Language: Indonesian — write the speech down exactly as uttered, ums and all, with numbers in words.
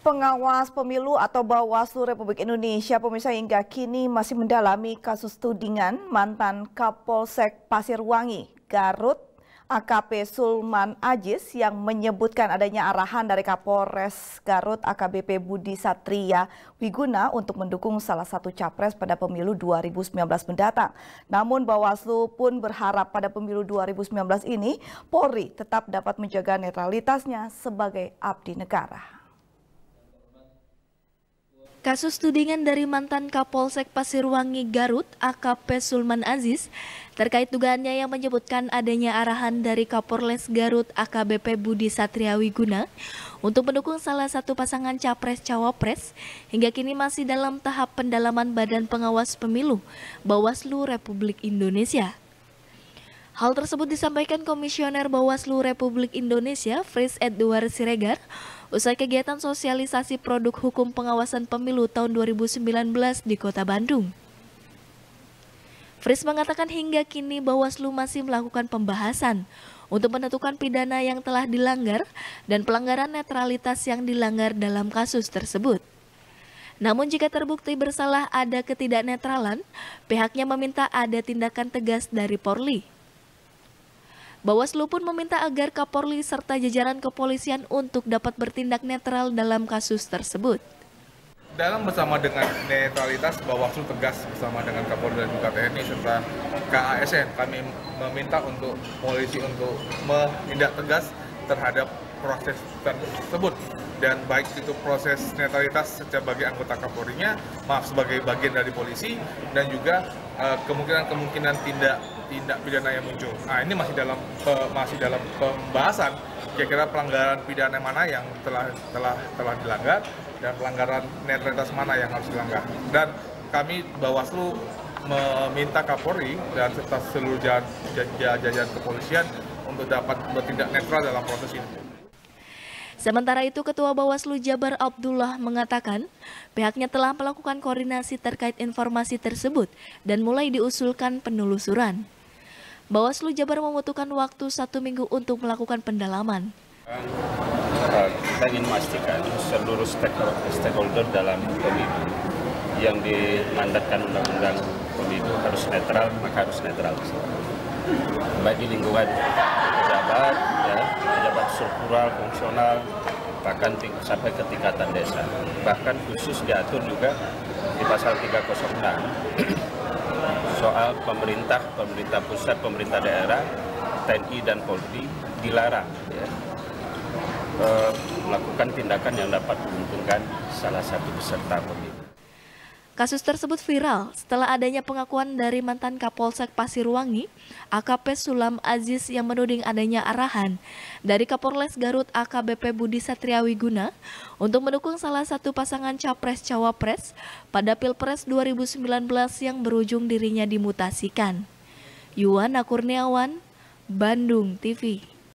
Pengawas Pemilu atau Bawaslu Republik Indonesia pemirsa hingga kini masih mendalami kasus tudingan mantan Kapolsek Pasirwangi, Garut, A K P Sulman Ajis yang menyebutkan adanya arahan dari Kapolres Garut A K B P Budi Satria Wiguna untuk mendukung salah satu capres pada pemilu dua ribu sembilan belas mendatang. Namun Bawaslu pun berharap pada pemilu dua ribu sembilan belas ini Polri tetap dapat menjaga netralitasnya sebagai abdi negara. Kasus tudingan dari mantan Kapolsek Pasirwangi Garut A K P Sulman Ajis terkait dugaannya yang menyebutkan adanya arahan dari Kapolres Garut A K B P Budi Satria Wiguna untuk mendukung salah satu pasangan capres-cawapres hingga kini masih dalam tahap pendalaman Badan Pengawas Pemilu Bawaslu Republik Indonesia. Hal tersebut disampaikan Komisioner Bawaslu Republik Indonesia Fris Edward Siregar usai kegiatan sosialisasi produk hukum pengawasan pemilu tahun dua ribu sembilan belas di Kota Bandung. Fris mengatakan hingga kini Bawaslu masih melakukan pembahasan untuk menentukan pidana yang telah dilanggar dan pelanggaran netralitas yang dilanggar dalam kasus tersebut. Namun jika terbukti bersalah ada ketidaknetralan, pihaknya meminta ada tindakan tegas dari Polri. Bawaslu pun meminta agar Kapolri serta jajaran kepolisian untuk dapat bertindak netral dalam kasus tersebut. Dalam bersama dengan netralitas, Bawaslu tegas bersama dengan Kapolri dan juga T N I serta K A S N. Kami meminta untuk polisi untuk menindak tegas terhadap proses tersebut. Dan baik itu proses netralitas sebagai anggota Kapolri-nya, maaf sebagai bagian dari polisi, dan juga kemungkinan-kemungkinan uh, tindak tindak pidana yang muncul. Nah, ini masih dalam uh, masih dalam pembahasan. Kira-kira pelanggaran pidana mana yang telah telah telah dilanggar dan pelanggaran netralitas mana yang harus dilanggar. Dan kami Bawaslu meminta Kapolri dan serta seluruh jajaran kepolisian untuk dapat bertindak netral dalam proses ini. Sementara itu, Ketua Bawaslu Jabar Abdullah mengatakan pihaknya telah melakukan koordinasi terkait informasi tersebut dan mulai diusulkan penelusuran. Bawaslu Jabar membutuhkan waktu satu minggu untuk melakukan pendalaman. Kita ingin memastikan seluruh stakeholder dalam pemilu yang dimandatkan undang-undang pemilu harus netral, maka harus netral. Baik di lingkungan pejabat, ya, pejabat struktural, fungsional, bahkan sampai ke tingkatan desa. Bahkan khusus diatur juga di pasal tiga nol enam soal pemerintah, pemerintah pusat, pemerintah daerah, T N I dan Polri dilarang ya, e, melakukan tindakan yang dapat menguntungkan salah satu peserta pemilu. Kasus tersebut viral setelah adanya pengakuan dari mantan Kapolsek Pasirwangi, A K P Sulman Ajis yang menuding adanya arahan dari Kapolres Garut A K B P Budi Satria Wiguna untuk mendukung salah satu pasangan capres-cawapres pada Pilpres dua ribu sembilan belas yang berujung dirinya dimutasikan. Yuwana Kurniawan, Bandung T V.